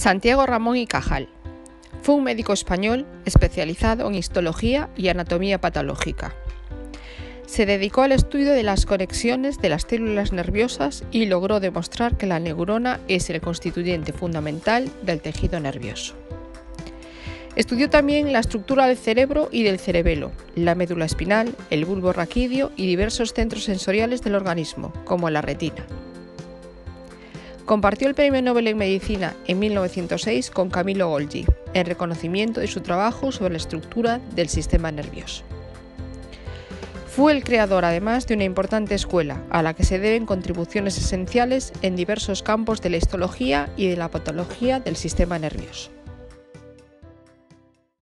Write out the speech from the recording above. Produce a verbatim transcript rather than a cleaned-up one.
Santiago Ramón y Cajal fue un médico español especializado en histología y anatomía patológica. Se dedicó al estudio de las conexiones de las células nerviosas y logró demostrar que la neurona es el constituyente fundamental del tejido nervioso. Estudió también la estructura del cerebro y del cerebelo, la médula espinal, el bulbo raquídeo y diversos centros sensoriales del organismo, como la retina. Compartió el Premio Nobel en Medicina en mil novecientos seis con Camillo Golgi, en reconocimiento de su trabajo sobre la estructura del sistema nervioso. Fue el creador, además, de una importante escuela, a la que se deben contribuciones esenciales en diversos campos de la histología y de la patología del sistema nervioso.